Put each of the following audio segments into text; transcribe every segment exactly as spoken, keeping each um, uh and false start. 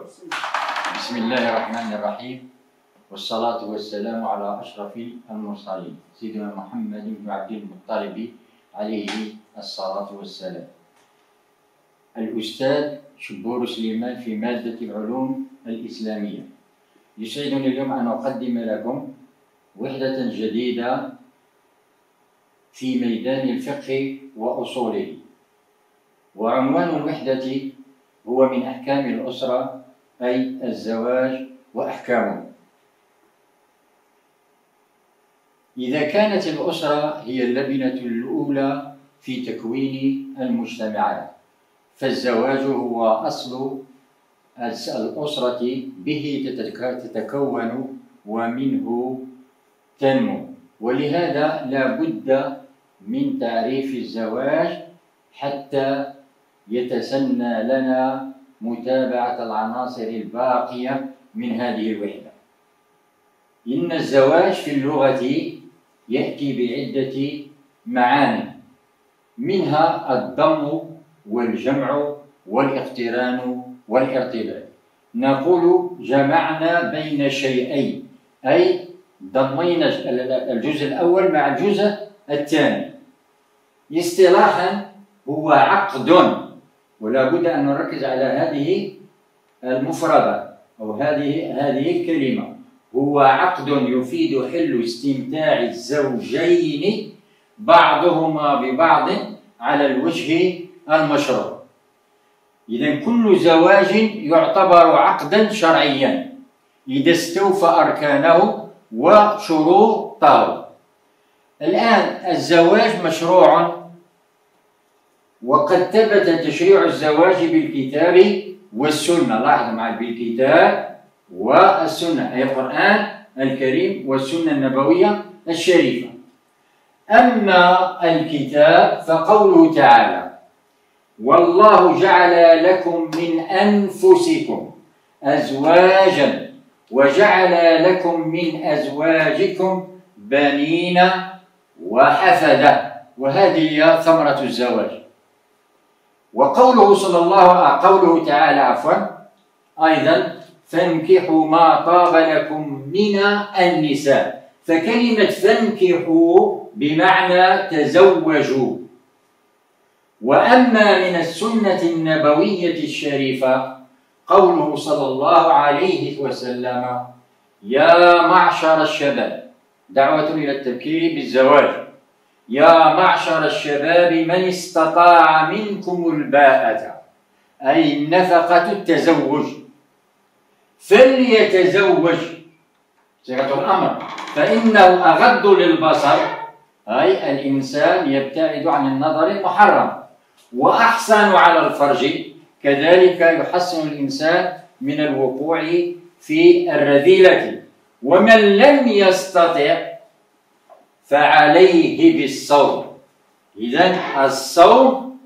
بسم الله الرحمن الرحيم، والصلاة والسلام على أشرف المرسلين سيدنا محمد بن عبد المطلب عليه الصلاة والسلام. الأستاذ شبور سليمان في مادة العلوم الإسلامية. يسعدني اليوم أن أقدم لكم وحدة جديدة في ميدان الفقه وأصوله، وعنوان الوحدة هو من أحكام الأسرة، أي الزواج وأحكامه. إذا كانت الأسرة هي اللبنة الأولى في تكوين المجتمعات، فالزواج هو أصل الأسرة، به تتكون ومنه تنمو، ولهذا لا بد من تعريف الزواج حتى يتسنى لنا متابعة العناصر الباقية من هذه الوحدة. إن الزواج في اللغة يأتي بعدة معاني، منها الضم والجمع والاقتران والارتباط. نقول جمعنا بين شيئين، أي ضمينا الجزء الأول مع الجزء الثاني. اصطلاحا هو عقد، ولا بد أن نركز على هذه المفردة أو هذه هذه الكلمة. هو عقد يفيد حل استمتاع الزوجين بعضهما ببعض على الوجه المشروع. إذا كل زواج يعتبر عقدا شرعيا إذا استوفى أركانه وشروطه. الآن الزواج مشروع، وقد ثبت تشريع الزواج بالكتاب والسنة. لاحظوا معي، بالكتاب والسنة، أي القرآن الكريم والسنة النبوية الشريفة. أما الكتاب فقوله تعالى: والله جعل لكم من أنفسكم أزواجا وجعل لكم من أزواجكم بنين وحفدة، وهذه هي ثمرة الزواج. وقوله صلى الله قوله تعالى عفوا أيضا: فانكحوا ما طاب لكم من النساء. فكلمة فانكحوا بمعنى تزوجوا. وأما من السنة النبوية الشريفة قوله صلى الله عليه وسلم: يا معشر الشباب، دعوة إلى التبكير بالزواج، يا معشر الشباب من استطاع منكم الباءة، أي النفقة التزوج، فليتزوج، صيغة الأمر، فإنه أغض للبصر، أي الإنسان يبتعد عن النظر المحرم، وأحسن على الفرج، كذلك يحسن الإنسان من الوقوع في الرذيلة. ومن لم يستطع فعليه بالصوم. إذن الصوم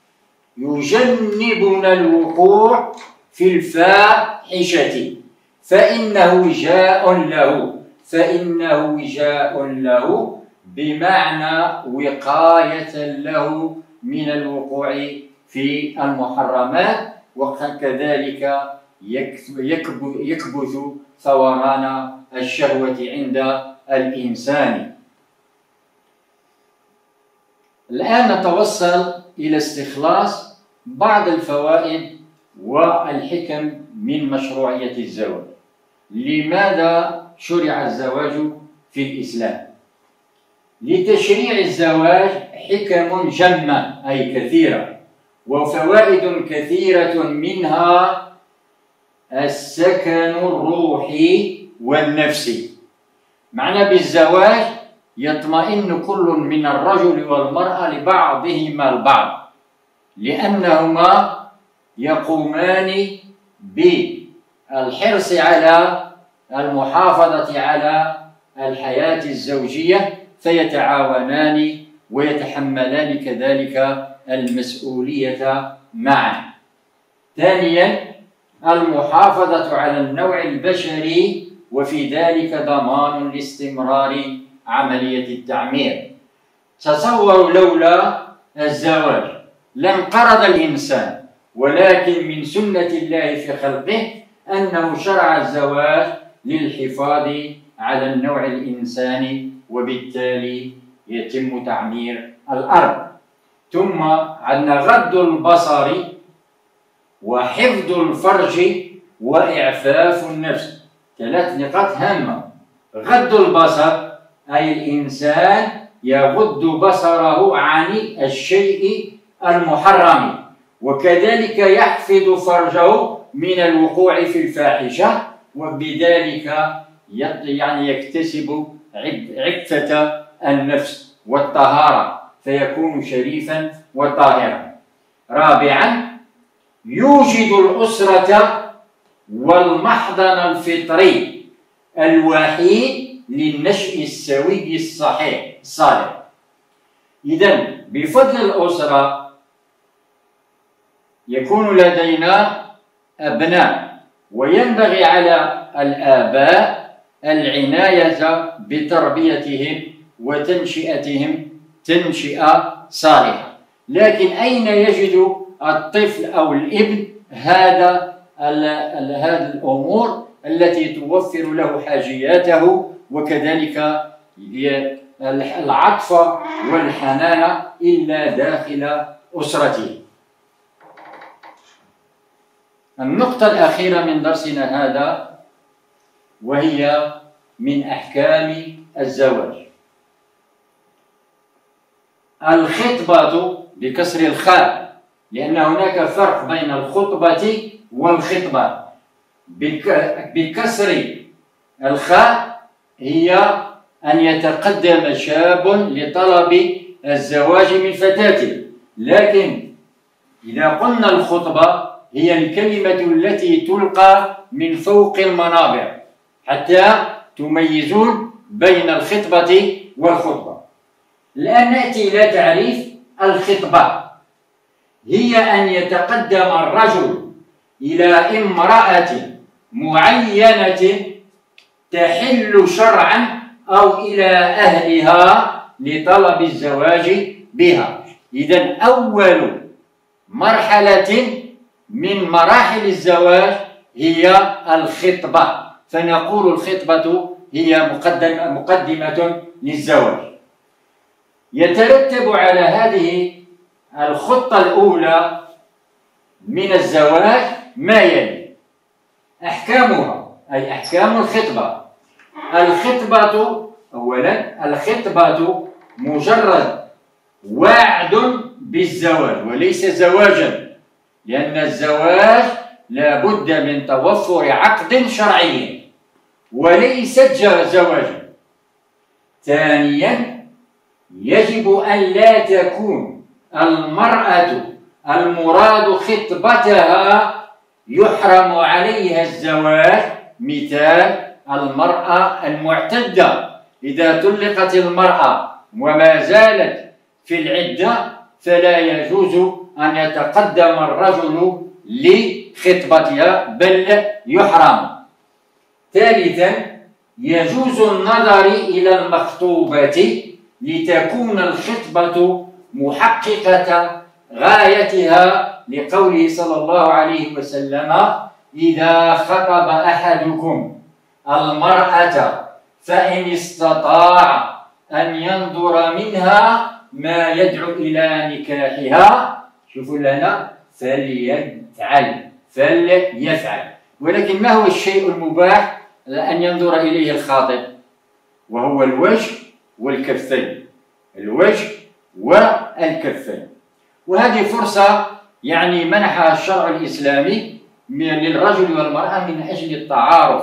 يجنبنا الوقوع في الفاحشة، فإنه وجاء له فإنه وجاء له بمعنى وقاية له من الوقوع في المحرمات، وكذلك يكبث ثوران الشهوة عند الإنسان. الآن نتوصل إلى استخلاص بعض الفوائد والحكم من مشروعية الزواج. لماذا شرع الزواج في الإسلام؟ لتشريع الزواج حكم جمة، أي كثيرة، وفوائد كثيرة، منها السكن الروحي والنفسي. معنى بالزواج يطمئن كل من الرجل والمرأة لبعضهما البعض، لأنهما يقومان بالحرص على المحافظة على الحياة الزوجية، فيتعاونان ويتحملان كذلك المسؤولية معا. ثانيا المحافظة على النوع البشري، وفي ذلك ضمان لاستمرار عملية التعمير. تصوروا لولا الزواج لانقرض الإنسان، ولكن من سنة الله في خلقه أنه شرع الزواج للحفاظ على النوع الإنساني، وبالتالي يتم تعمير الأرض. ثم عندنا غض البصر وحفظ الفرج وإعفاف النفس، ثلاث نقاط هامة. غض البصر أي الإنسان يغض بصره عن الشيء المحرم، وكذلك يحفظ فرجه من الوقوع في الفاحشة، وبذلك يعني يكتسب عفة النفس والطهارة، فيكون شريفا وطاهرا. رابعا يوجد الأسرة والمحضن الفطري الوحيد للنشء السوي الصحيح الصالح. إذن بفضل الأسرة يكون لدينا أبناء، وينبغي على الآباء العناية بتربيتهم وتنشئتهم تنشئة صالحة. لكن أين يجد الطفل أو الابن هذا هذه الأمور التي توفر له حاجياته، وكذلك العطف والحنان إلا داخل أسرته؟ النقطة الأخيرة من درسنا هذا وهي من أحكام الزواج. الخطبة بكسر الخاء، لأن هناك فرق بين الخطبة والخطبة. بكسر الخاء هي أن يتقدم شاب لطلب الزواج من فتاة، لكن إذا قلنا الخطبة هي الكلمة التي تلقى من فوق المنابر حتى تميزون بين الخطبة والخطبة. الآن نأتي إلى تعريف الخطبة. هي أن يتقدم الرجل إلى امرأة معينة تحل شرعا أو إلى أهلها لطلب الزواج بها. إذن أول مرحلة من مراحل الزواج هي الخطبة، فنقول الخطبة هي مقدمة, مقدمة للزواج. يترتب على هذه الخطة الأولى من الزواج ما يلي: أحكامها، أي أحكام الخطبة. الخطبة أولا، الخطبة مجرد وعد بالزواج وليس زواجا، لأن الزواج لا بد من توفر عقد شرعي وليست زواجا. ثانيا، يجب أن لا تكون المرأة المراد خطبتها يحرم عليها الزواج، مثال المرأة المعتدة. إذا طلقت المرأة وما زالت في العدة فلا يجوز أن يتقدم الرجل لخطبتها، بل يحرم. ثالثا، يجوز النظر إلى المخطوبة لتكون الخطبة محققة غايتها، لقوله صلى الله عليه وسلم: إذا خطب أحدكم المرأة فإن استطاع أن ينظر منها ما يدعو إلى نكاحها، شوفوا لنا، فليفعل فليفعل. ولكن ما هو الشيء المباح أن ينظر إليه الخاطب؟ وهو الوجه والكفين، الوجه والكفين. وهذه فرصة يعني منحها الشرع الإسلامي للرجل والمرأة من أجل التعارف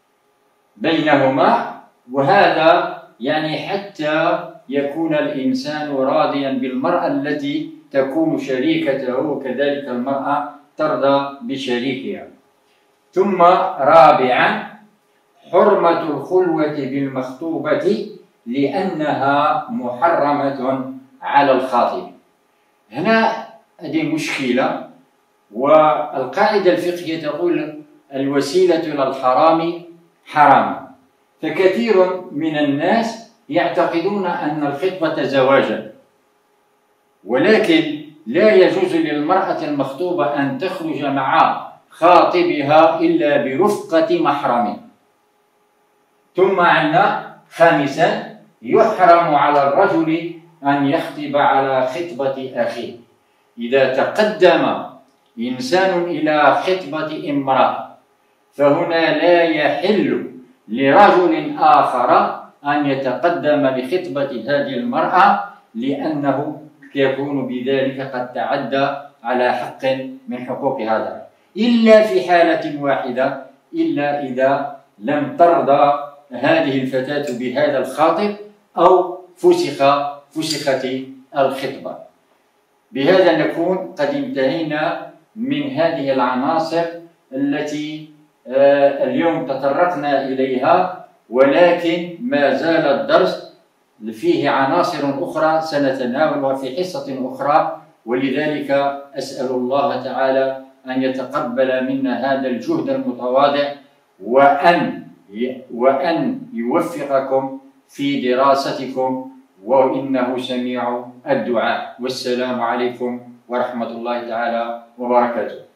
بينهما، وهذا يعني حتى يكون الإنسان راضيا بالمرأة التي تكون شريكته، وكذلك المرأة ترضى بشريكها. ثم رابعا، حرمة الخلوة بالمخطوبة لأنها محرمة على الخاطب. هنا هذه مشكلة، والقاعدة الفقهية تقول الوسيلة إلى الحرام حرام، فكثير من الناس يعتقدون أن الخطبة زواجا، ولكن لا يجوز للمرأة المخطوبة أن تخرج مع خاطبها إلا برفقة محرم. ثم عندنا خامسا يحرم على الرجل أن يخطب على خطبة أخيه. إذا تقدم إنسان إلى خطبة امرأة فهنا لا يحل لرجل آخر أن يتقدم لخطبة هذه المرأة، لأنه يكون بذلك قد تعدى على حق من حقوق هذا، إلا في حالة واحدة، إلا إذا لم ترضى هذه الفتاة بهذا الخاطب أو فسخ فسخت الخطبة. بهذا نكون قد انتهينا من هذه العناصر التي اليوم تطرقنا إليها، ولكن ما زال الدرس فيه عناصر أخرى سنتناولها في حصة أخرى، ولذلك أسأل الله تعالى أن يتقبل منا هذا الجهد المتواضع، وأن وأن يوفقكم في دراستكم، وإنه سميع الدعاء. والسلام عليكم ورحمة الله تعالى وبركاته.